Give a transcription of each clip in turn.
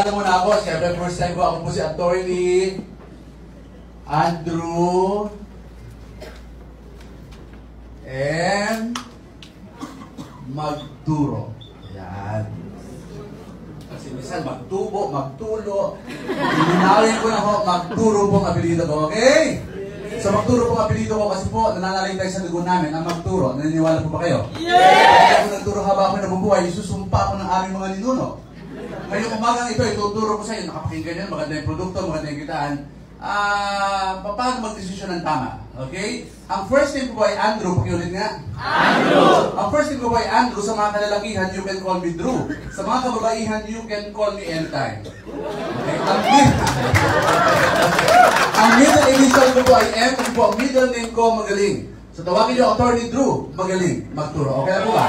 Alam mo na ako, siyempre first time ko, ako po si Attorney Andrew M. Magturo. Ayan. Kasi minsan magtubo, magtulo. Linawin ko na ho, Magturo pong apelido ko, okay? So Magturo pong apelido ko kasi po, nananalig tayo sa dugo namin, ang Magturo. Naniniwala po ba kayo? Kaya kung nagturo habang ako nabubuhay, isusumpa ko ng aming mga ninuno. Ngayong umagang ito, ituturo ko sa iyo, nakapakinggan yan, maganda yung produkto, maganda yung kitaan. Paano mag-desisyon ng tama? Okay? Ang first name ko po ay Andrew. Pakiulit nga. Andrew! Ang first name ko po ay Andrew. Sa mga kalalakihan, you can call me Drew. Sa mga kababaihan, you can call me anytime. Okay? Ang middle initial ko po ay M. Kasi po ang middle name ko, Magaling. So tawagin niyo Attorney Drew, Magaling, Magturo. Okay na po ba?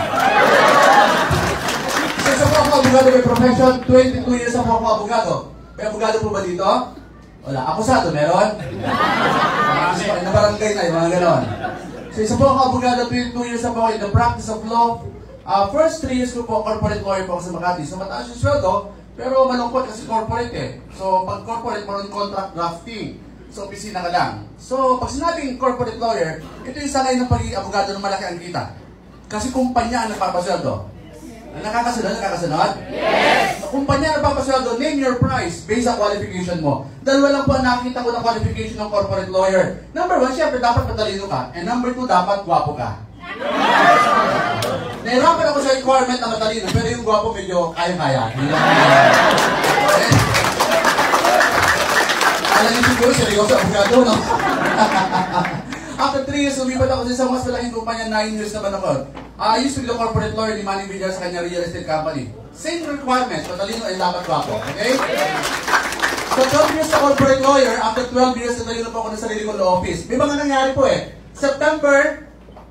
Isa po ako abogado may profession. 22 years ako abogado. May abogado po ba dito? Wala. Akusado, meron? Nabarangay na, yung mga ganon. So, isa po ako abogado, 22 years ako in the practice of law. First 3 years ko po, corporate lawyer po ako sa Makati. So, mataas yung sweldo, pero malungkot kasi corporate eh. So, pag corporate, maroon contract drafting. So, opisina ka lang. So, pag sinabing corporate lawyer, ito yung sanay ng pagiging abogado na malaki ang kita. Kasi kumpanya ang nagpapasweldo. Nakakasunod? Nakakasunod? Yes! Kumpanya na papasweldo, name your price based sa qualification mo. Dalawa lang po ang nakita ko ng qualification ng corporate lawyer. Number 1, syempre dapat matalino ka. And number 2, dapat gwapo ka. Nahirapan ako sa requirement na matalino, pero yung gwapo medyo kaya-kaya. Alam niyo siguro, seryoso, abogado, no? After 3 years, lumipat ako sa mas malaking kumpanya, 9 years naman ako. I used to be the corporate lawyer ni Manny Villar sa kanya real estate company. Same requirements, matalino ay dapat gwapo. Okay? So 12 years sa corporate lawyer, after 12 years, natalino po ako ng sarili ko na office. May mga nangyari po eh. September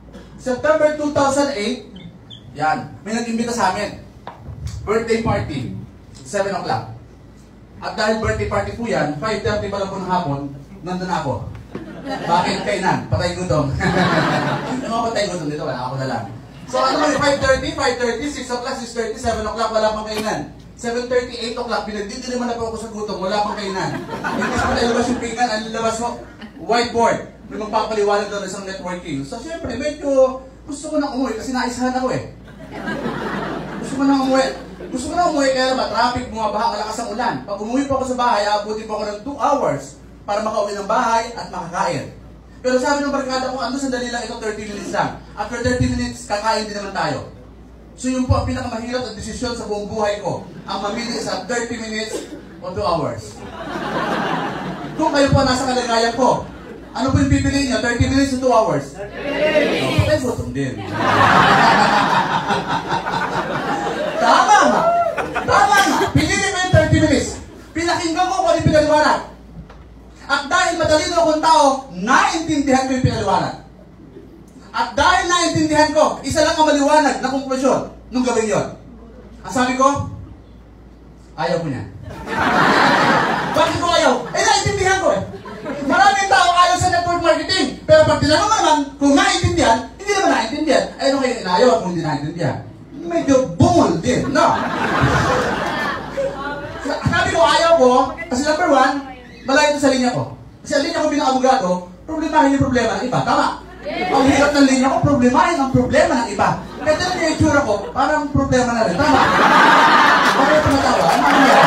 2008, yan, may nag-imbita sa amin. Birthday party, 7 o'clock. At dahil birthday party po yan, 5:30 pa lang po ng hapon, nandun ako. Bakit kainan? Patay gutom. Yung mga patay gutom dito, wala ako na lang. So ano mo, 5:30, 6 o'clock, 6:30, 7 o'clock, wala pang kainan. 7:30, 8 o'clock, pinagdidiliman na po ako sa gutom, wala pang kainan. Hindi ko nalabas yung pinggan, ang lalabas mo, whiteboard. May magpapaliwanag doon isang networking. So siyempre, medyo gusto ko na umuwi kasi naisahan ako eh. Gusto ko na umuwi, kaya naman, traffic, bumabaha, malakas ang ulan. Pag umuwi po ako sa bahay, aabutin po ako ng 2 hours para makauwi ng bahay at makakain. Pero sabi ng barkada ko, sandali lang ito, 30 minutes lang. After 30 minutes, kakain din naman tayo. So yun po ang pinakamahirap na desisyon sa buong buhay ko. Ang mamili sa 30 minutes o 2 hours. Kung kayo po nasa kalagayan ko, ano po yung pipiliin niyo? 30 minutes o 2 hours? 30 minutes! Patay gutom din. Tama nga! Tama nga! Piliin mo yung 30 minutes. Pinakinggan ko kung ano yung pinaliwanag. At dahil matalino akong tao, naintindihan ko yung pinaliwanag. At dahil naintindihan ko, isa lang ang maliwanag na konklusyon nung gawin yon. Ang sabi ko, ayaw mo niya. Bakit ko ayaw? Naintindihan ko eh. Maraming tao ayaw sa network marketing. Pero pag tinanong naman, kung naintindihan, hindi naman naintindihan. Ano kayo inayaw at kung hindi naintindihan? Medyo bungol din, no? Sabi ko, ayaw ko, kasi number 1, malayo ito sa linya ko. Kasi ang linya ko bilang abogado, problemahin yung problema ng iba. Tama? Ang hirap ng linya ko, problemahin ang problema ng iba. Kaya talaga yung itsura ko, parang problema na rin. Tama? Bakit yung tumatawa? Ano yan?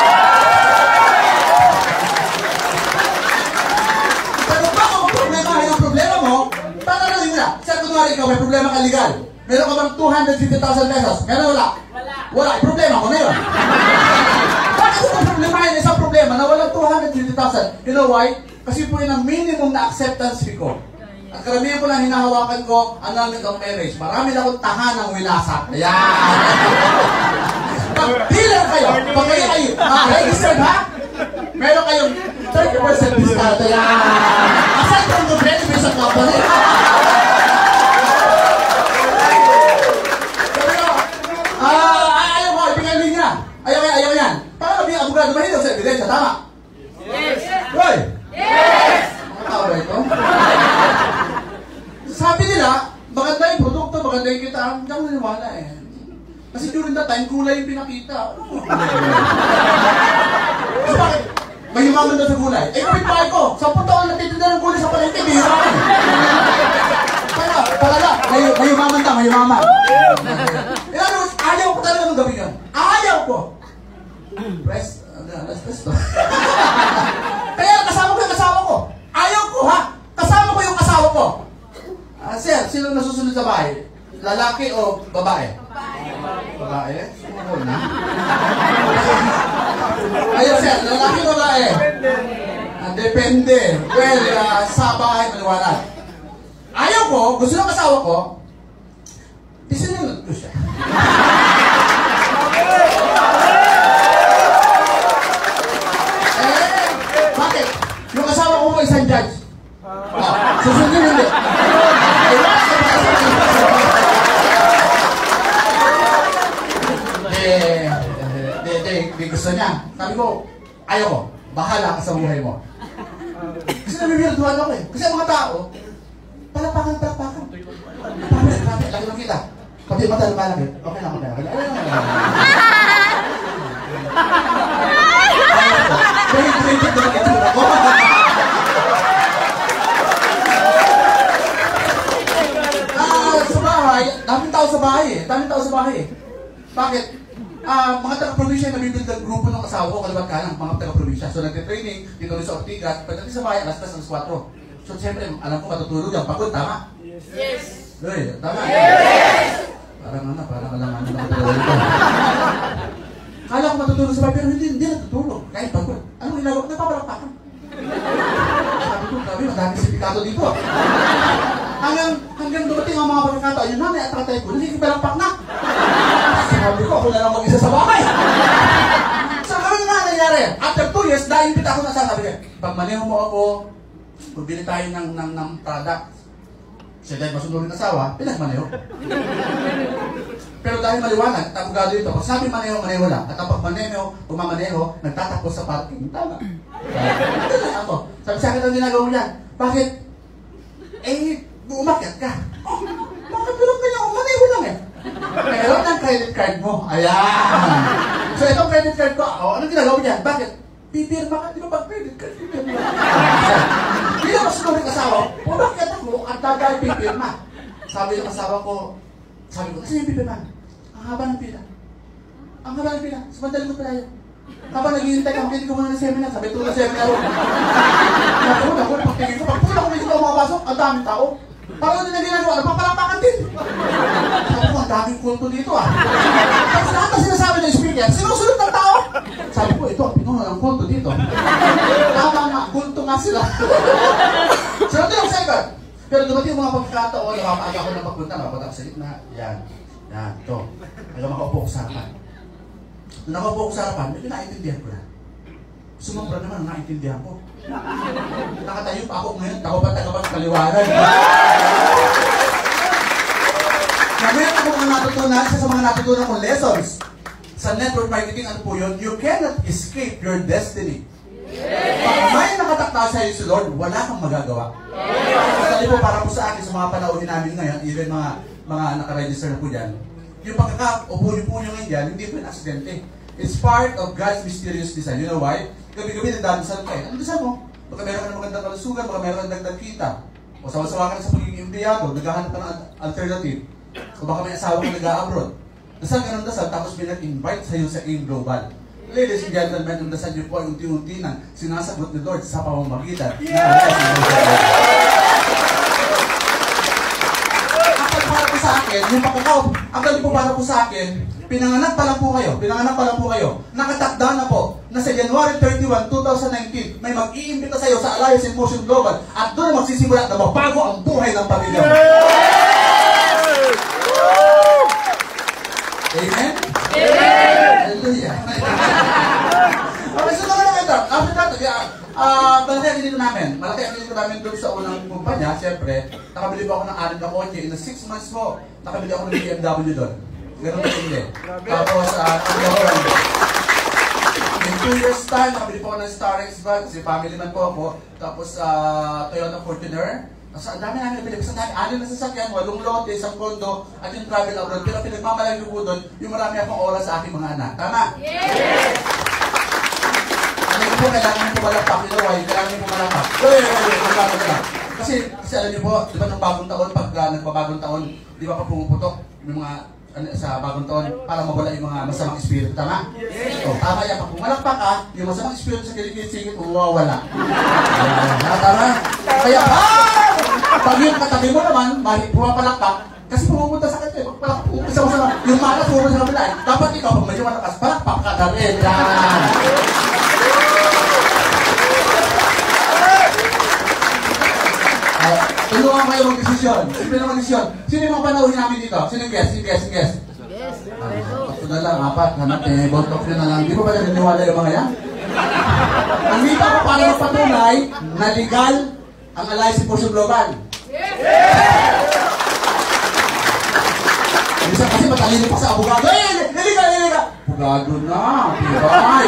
Pero ba kung problemahin ang problema mo, para na rin na. Sa kunwari ikaw, may problema ka legal. Meron ka bang 250,000 pesos? Meron wala? Wala. Problema ko na yun. Bakit ko problemahin isang problema na walang 250,000? You know why? Kasi po yun ang minimum na acceptance fee ko. At karamihan ko lang hinahawakan ko, annulment of marriage. Marami na akong tahanang wilasak. Ayan! Pag dealer kayo, pag kayo ay registered ha, meron kayong 30% discount. Ayan! Aside from the benefits of company. Ayaw ko, ibigay linya. Ayaw yan. Para maging abogado, mahilaw sa ebidensya. Tama? Yes! Roy! Yes! Mga tao ba ito? Sabi nila, maganda yung produkto, maganda yung kita. Hindi ako naniwala eh. Kasi during that time, kulay yung pinakita. yumaman daw sa gulay. Eh, kapit-bahay ko. 10 taon natitinda ng gulay sa palengke. Bihiraman. Palala. May yumaman ta, may yumaman. Ayaw ko talaga nung gabi yun. Ayaw ko. Press. Kaya kasama ko yung asawa ko. Ayaw ko, ha? Kasama ko yung asawa ko. Sir, sino nasusunod sa bahay? Lalaki o babae? Babae? Sumukol na. Ayun, sir. Lalaki o babae? Depende. Well, sa bahay maliwanag. Ayaw ko, gusto ng asawa ko, isinunod ko siya. Bakit? Yung asawa ko isang judge. Susundin hindi. Di gusto niya. Sabi ko, ayaw ko. Bahala ka sa buhay mo. Kasi nabibirduhan ako eh. Kasi ang mga tao, palapakan. Grabe, laki lang kita. Pati mata na malaki. Okay lang. Sa bahay, daming tao sa bahay eh. Bakit? Mga taga-probinsya yung nabibig ng grupo ng asawa ko, kalibat ka ng mga taga-probinsya. So nagtitraining, dito rin sa Ortigas, pagdating sa bahay, alas 3, alas 4. So siyempre, alam ko matutulog yan. Pagod, tama? Yes! Uy, tama? Yes! Parang alam na matutulog ito. Kala ko matutulog sa bahay, pero hindi natutulog. Kahit pagod. Anong ginagawa? Nagpapalakpakan. Sabi ko, grabe, madami sindikato dito. Hanggang dumating ang mga pagkakato, ayun na, may atratay ko, nakikipalakpak na. Sabi ko, ako na lang mag-isa sa bahay. So, gano'n na nangyari. After 2 years, na-invite ako na sabi ko, pag maneho mo ako, magbili tayo ng product. Siya dahil masunurin asawa, pinagmaneho. Pero dahil maliwanag, tabugado ito. Pag sabi maneho lang. At pag umamaneho, nagtatapos sa parking. Tama. Ito na ako. Sabi sa akin ang ginagawa mo yan. Bakit? Umakyat ka. Bakit tulog ka niya? Umaneho lang eh. Meron ng credit card mo. Ayan. So itong credit card ko, anong ginagawa niyan? Bakit? Pipirma ka, di ba pag credit card? Pipirma ka. Hindi na masunurin asawa, umakyat ako at dahil pipirma. Sabi ng asawa ko, kasi yung pipirma, ang haba ng pila. Sa madaling mo pala yun. Kapag naghihintay ka, hindi ko muna ng seminar. Sabi ito na seminar. Naku, pagtingin ko, pag pula ko medyo makapasok, ang daming tao. Parang na ginagawa, nagpapalapakan din. Sabi ko, ang daming kulto dito Tapos lahat na sinasabi ng speaker, sinusunod ng tao. Sabi ko, ito ang pinuno ng kulto dito. Tama nga, kulto nga sila. Sunod yung second. Pero dumating yung mga pagkakataon, nakapaaga ako ng pagpunta, nakapunta ako sa gitna. Yan, ito. Hanggang makaupo ko sa harapan. Nung nakaupo ko sa harapan, medyo naintindihan ko na. Sumambra naman ang naintindihan ko. Nakatayo pa ako ngayon, tagapat kaliwanag. Ngayon ako mga natutunan, isa sa mga natutunan kong lessons sa network marketing, ano po yun? You cannot escape your destiny. Pag may nakatakta sa iyo si Lord, wala kang magagawa. Kasi po, para po sa akin, sa mga panahon namin ngayon, even mga nakaregister na po dyan, yung pagkakaupo niyo po nyo ngayon dyan, hindi po yung aksidente. It's part of God's mysterious design. You know why? Gabi-gabi nagdadasal kayo. Ano dasal mo? Baka meron ka ng magandang kalusugan, baka meron ka ng dagdag kita. O sawa-sawa ka na sa pagiging empleyado, naghahanap ka ng alternative. O baka may asawa ka nag-a-abroad. Dasal ka ng dasal, tapos may nag-invite sa'yo sa AIM Global. Ladies and gentlemen, ang dasal niyo po ay unti-unti nang sinasagot ni Lord sa pamamagitan. Para po sa akin, yung pagkakao, po para po sa akin, pinanganak pa lang po kayo, nakatakda na po, na sa January 31, 2019, may mag-iimbita sa iyo sa Alliance in Motion Global, at doon magsisimula na mabago ang buhay ng pamilya mo. Amen? Amen! Hallelujah! Okay, so naman lang ito. After that, malaki ang dito namin doon sa unang kumpanya. Siyempre, nakabili po ako ng 6 na kotse. In 6 months po, nakabili ako ng BMW doon. Ganun na hindi. Tapos, in 2 years time, nakabili po ako ng Star X van. Kasi family man po ako. Tapos, Toyota Fortuner. Ang dami namin nabili. Kasi ang dami, 6 na sasakyan, 8 lote, 1 kondo, at yung travel abroad. Pero pinagmamalang ko doon, yung marami akong oras sa aking mga anak. Tama? Yes! po, kailangan po malakpak. You know why? Kailangan po malakpak. Kasi alam niyo po, di ba ng bagong taon, pag nagbabagong taon, di ba pa pumuputok yung mga sa bagong taon para mawala yung mga masamang espiritu. Tama? Yes. So, tama yan. Pag pumalakpak ka, yung masamang espiritu sa kilikit-sikit, mawawala. Tama? Kaya, pag yung katabi mo naman, pumapalakpak, kasi pumupunta sa kanya, yung malas pumunta sa kabila. Dapat ikaw, pag medyo malakas, palakpak ka na rin. Tulungan kayo mag-desisyon. Simple na mag-desisyon. Sino yung mga panauhin namin dito? Sino yung guest? Sino guest? Yes. Ito na lang, apat. Hanap eh. Bontok nyo na lang. Di ba ba naniniwala yung mga yan? Nandito ako para magpatunay na legal ang Alliance Puso Global. Yes! Minsan kasi matalino pa sa abogado. Illegal! Abogado na. Tibay.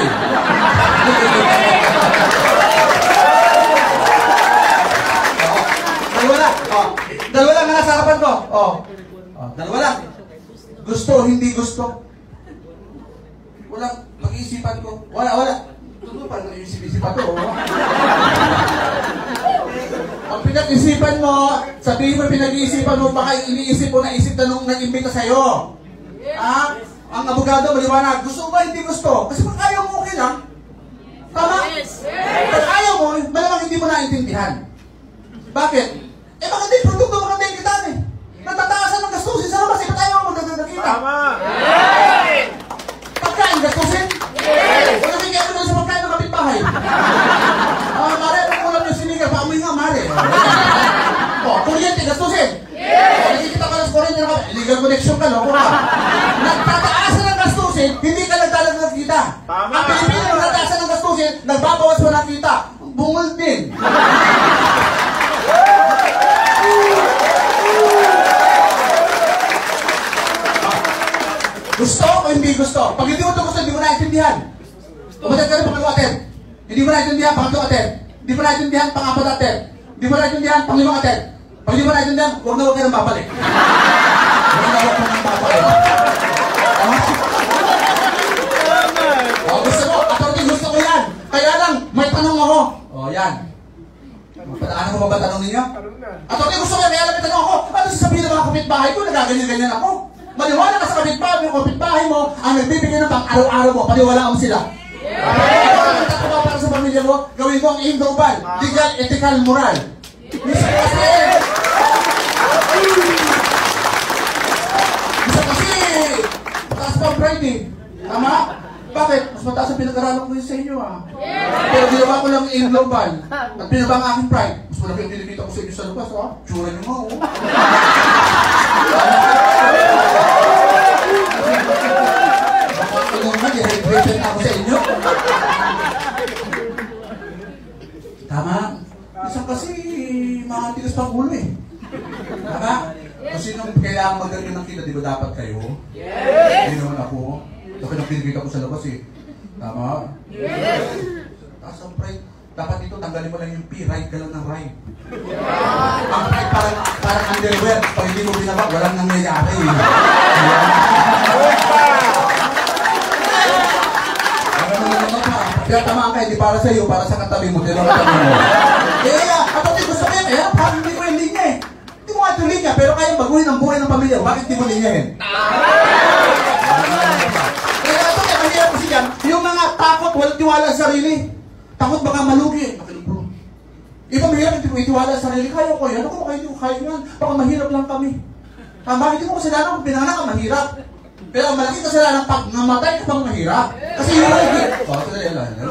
Dalawa lang na nasa harapan ko. Dalawa lang. Gusto, hindi gusto. Walang pag-iisipan ko. Wala. Tuto pa na yung isipan ko. Ang pinag-isipan mo, sabihin mo pinag-iisipan mo, baka iniisip mo na isip na nung nag-imbita sa'yo. Ang abogado, maliwanag. Gusto ba, hindi gusto? Kasi pag ayaw mo, okay lang. Tama? Pag ayaw mo, malamang hindi mo naintindihan. Bakit? Maganda yung produkto, maganda yung kitaan eh. Natataasan ng gastusin sa labas, ba't ayaw mo maganda-kita? Tama! Pagkain, gastusin? Wala may kaya mo sa pagkain ng kapitbahay. Mare, ulam yung sinigang, paamoy nga, mare. Kuryente, gastusin? Nakikita ka lang sa kuryente na kapit. Illegal connection ka, loko ka. Nagtataasan ng gastusin, hindi ka nagdalag ng kita. Ang Pilipino, nagtataasan ng gastusin, nagbabawas mo ng kita. Bungol din. Gusto o hindi gusto? Pag hindi mo ito gusto, hindi mo naintindihan. Umatid ka rin pangalawang atid. Hindi mo naintindihan pangatlong atid. Hindi mo naintindihan pangapat atid. Hindi mo naintindihan panglimang atid. Pag hindi mo naintindihan, huwag na nang babalik. Huwag na nang babalik. Gusto mo, attorney, gusto ko yan. Kaya lang, may tanong ako. Yan. Ano ko ba tanong ninyo? Attorney, gusto ko yan. Kaya lang may tanong ako. Ano sasabihin ng mga kapitbahay ko? Nagaganyan-ganyan ako. Maniwala ka sa kapitbahay mo, ang nagbibigay ng pang-araw-araw mo, paniwalaan mo sila. Kung mo para sa pamilya mo, gawin mo ang global, legal, ethical, moral. Misa kasi, mataas pa ang pride eh. Tama? Bakit? Mas mataas ang pinag-aralan ko yun sa inyo Pero ginawa ko lang ang global. At pinaba ang aking pride. Mas malaki ang pinipita ko sa inyo sa lupas, Tsura nyo mo, i-hydrated ako sa inyo. Tama? Isa kasi mga tigas pang ulo eh. Tama? Kasi nung kailangan magaling ng kita, di ba dapat kayo? Yes! Hindi naman ako. Ito pinakita ko sa labas eh. Tama? Yes! Taas ang pride. Dapat dito tanggalin mo lang yung P, ride ka lang ng ride. Ang pride parang underwear. Pag hindi mo binabag, walang nangyayari eh. Kaya tamaan ka, hindi para sa iyo, para sa katabi mo, tinong katabi mo. Ako din gusto ko yan, parang hindi ko yung linya eh. Hindi mo nga ito linya, pero kaya baguhin ang buhay ng pamilya, bakit hindi mo linyahin? Kaya ito kaya mahirap kasi yan, yung mga takot, walang tiwala sa sarili. Takot baka malugi. Iba mahirap, hindi ko itiwala sa sarili. Kaya ko yan, ako kaya yan, baka mahirap lang kami. Bakit hindi mo kasalanan kung pinanganak ka mahirap? Pero ang malaki kasalanan pag namatay ka pang mahirap. Kasi yun lang eh. Kasi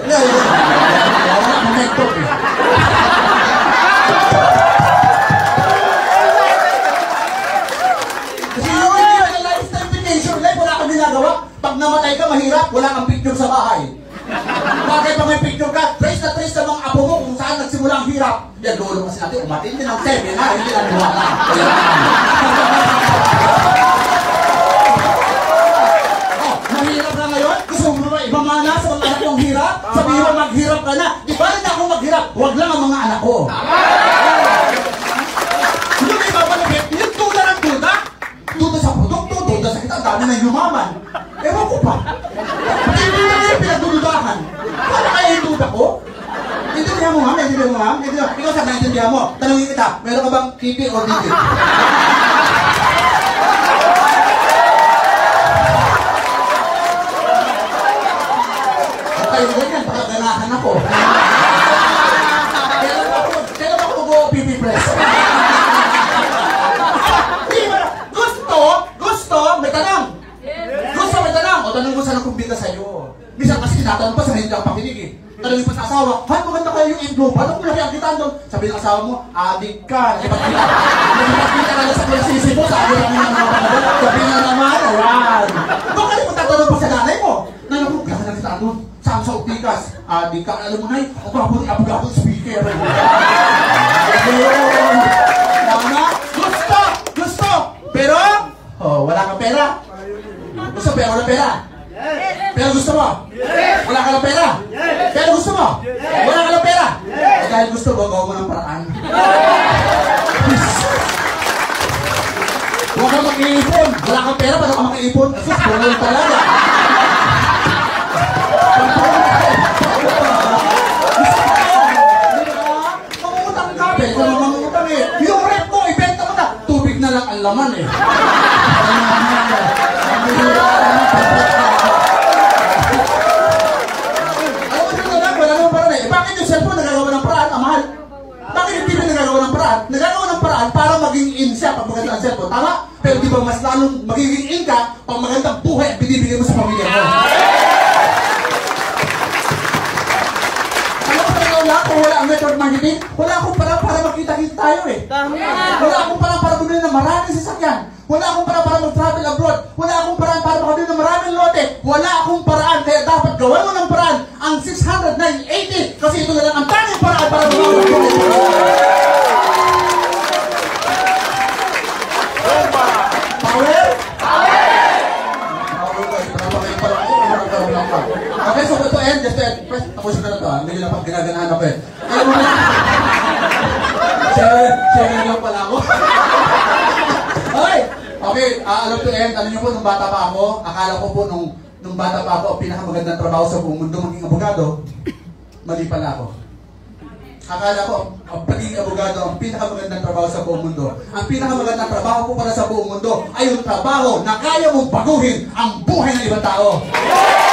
yun yung lifestyle vacation life, wala kang ginagawa. Pag namatay ka mahirap, wala kang picture sa bahay. Bakit pa may picture ka? Trace na trace sa mga apo mo kung saan nagsimula ang hirap. Yan, lolo kasi natin, umatin din ang 7 ha, hindi lang 2 lang. Mahirap na ngayon? Gusto mo ba ibamana sa mga anak mong hirap? Sabihin mo maghirap ka na. Di ba na ako maghirap? Huwag lang ang mga anak ko. Yung iba pa na yung tuda ng tuda. Tuda sa produkto, tuda sa kita. Dami na yumaman. Ewan ko pa. Hindi na yung pinagdududahan. Paano kaya yung tuda ko? naiintindihan mo, ha? Ikaw sa naiintindihan mo. Tanungin kita, meron ka bang kitty or digit? At tayo ganyan, baka ganahan ako. Kailan ako mag-OPP press? Gusto, may tanong. Gusto, may tanong. O tanong mo sana kung bida sa'yo. Minsan kasi tinatanong pa sa hindi ako pakinig eh. Tanongin pa sa asawa, han, maganda kayo yung intro. Paano kung nakiakitaan doon? Sabi ng asawa mo, adik ka. Nakipagkita ka lang sa klasisi mo. Sabi lang yung mga panagal. Sabi na naman, ayan. Baka di mo tatanong pa sa nanay mo. Nanay mo, kaya ka nakitaan doon. Saan sa Optikas? Adik ka. Alam mo na eh, ang bago ni abogado speaker. Tama? Gusto. Pero, wala kang pera. Gusto pero wala pera. Pero gusto mo? Wala ka lang pera. Pero gusto mo? Wala ka lang pera. Dahil gusto mo, gawa mo ng paraan. Huwag kang mag-iipon. Wala kang pera, paano ka mag-iipon? Sus, wala talaga. Mangungutang ka, pero ka mangungutang eh. Yung rep ko, ibenta mo na. Tubig na lang ang laman eh. Bakit yung cellphone nagagawa ng paraan, ang mahal? Bakit yung TV nagagawa ng paraan? Nagagawa ng paraan para maging in siya pag maganda ang cellphone, tama? Pero di ba mas lalong magiging in ka pag magandang buhay at binibigay mo sa pamilya mo? Alam mo na wala kung wala ang network marketing? Wala akong parang para makita-kita tayo eh. Wala akong parang para bumili ng maraming sasakyan. Wala akong parang para mag-travel abroad. Wala akong paraan para makabili ng maraming lote. Wala akong paraan. Kaya dapat gawan mo ng paraan ang 600, 980. Kasi ito na lang ang tanging paraan para magawa ng Power? Okay, so to end, just to end. First, tapusin ko na ito. Hindi nila pang ginaganahan ako eh. Alam mo na. Share lang pala ako. Okay, alam to end. Alam niyo po, nung bata pa ako, akala ko po nung bata pa ako, ang pinakamagandang trabaho sa buong mundo maging abogado, mali pala ako. Akala ko, ang pagiging abogado, ang pinakamagandang trabaho sa buong mundo. Ang pinakamagandang trabaho po para sa buong mundo ay yung trabaho na kaya mong baguhin ang buhay ng ibang tao.